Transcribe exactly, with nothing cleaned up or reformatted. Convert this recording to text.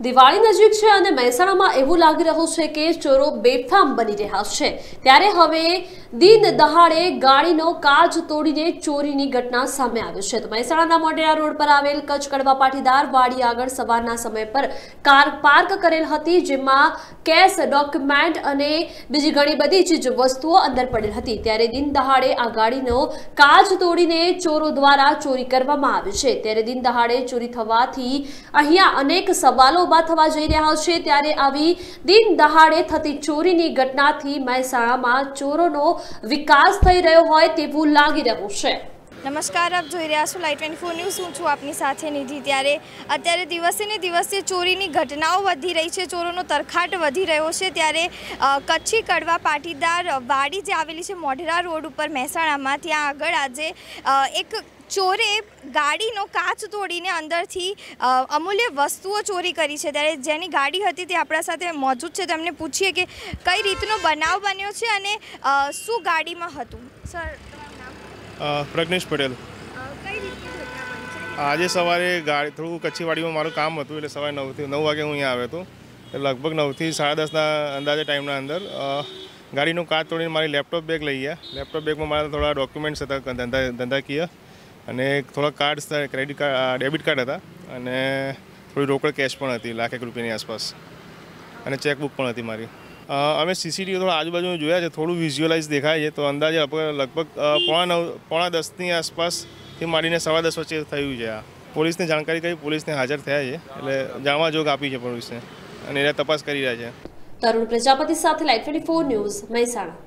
દિવાળી નજીક છે અને મહેસાણામાં એવું લાગી રહ્યું છે કે ચોરો બેફામ બની રહ્યા છે। ત્યારે હવે દિન દહાડે ગાડીનો કાચ તોડીને ચોરીની ઘટના સામે આવી છે। તો મહેસાણાના મોઢેરા રોડ પર આવેલ કચ્છ કડવા પાટીદાર વાડી આગળ સવારના સમય પર કાર પાર્ક કરેલ હતી, જેમાં કેશ, ડોક્યુમેન્ટ અને બીજી ઘણી બધી ચીજ વસ્તુઓ અંદર પડેલ હતી। ત્યારે દિન દહાડે આ ગાડીનો કાચ તોડીને ચોરો દ્વારા ચોરી કરવામાં આવી છે। ત્યારે દિન દહાડે ચોરી થવાથી અહીંયા અનેક સવાલો ઉભા થવા જઈ રહ્યા છે। ત્યારે આવી દિન દહાડે થતી ચોરીની ઘટનાથી મહેસાણામાં ચોરોનો વિકાસ થઈ રહ્યો હોય તેવું લાગી રહ્યું છે। નમસ્કાર, આપ જોઈ રહ્યા છો લાઈવ ટ્વેન્ટી ફોર ન્યૂઝ। હું છું આપની સાથે નિધિ। ત્યારે અત્યારે દિવસે ને દિવસે ચોરીની ઘટનાઓ વધી રહી છે, ચોરોનો તરખાટ વધી રહ્યો છે। ત્યારે કચ્છી કડવા પાટીદાર વાડી જે આવેલી છે મોઢેરા રોડ ઉપર મહેસાણામાં, ત્યાં આગળ આજે એક ચોરે ગાડીનો કાચ તોડીને અંદરથી અમૂલ્ય વસ્તુઓ ચોરી કરી છે। ત્યારે જેની ગાડી હતી તે આપણા સાથે મોજૂદ છે, તેમને પૂછીએ કે કઈ રીતનો બનાવ બન્યો છે અને શું ગાડીમાં હતું। સર, પ્રજ્ઞેશ પટેલ। કઈ રીતની ઘટના બની છે? આજે સવારે ગાડી થોડું કચ્છીવાડીમાં મારું કામ હતું, એટલે સવારે નવથી નવ વાગે હું અહીંયા આવ્યો હતો। લગભગ નવથી સાડા દસના અંદાજે ટાઈમના અંદર ગાડીનું કાચ તોડીને મારી લેપટોપ બેગ લઈ ગયા। લેપટોપ બેગમાં મારા થોડા ડોક્યુમેન્ટ્સ હતા, ધંધા ધંધાકીય, અને થોડા cards, credit card, debit card હતા, અને થોડી રોકડ કેશ પણ હતી લાખ એક રૂપિયાની આસપાસ, અને ચેકબુક પણ હતી મારી। અમે સીસીટીવી થોડા આજુબાજુ જોયા છે, થોડું વિઝ્યુઅલાઇઝ દેખાય છે, તો અંદાજે લગભગ પોણા નવ પોણા દસની આસપાસથી માંડીને સવા દસ વચ્ચે થયું છે। આ પોલીસને જાણકારી કરી, પોલીસને હાજર થયા છે, એટલે જાણવા જોગ આપી છે પોલીસને, અને એ તપાસ કરી રહ્યા છે। તરુણ પ્રજાપતિ સાથે live twenty four news, Mehsana.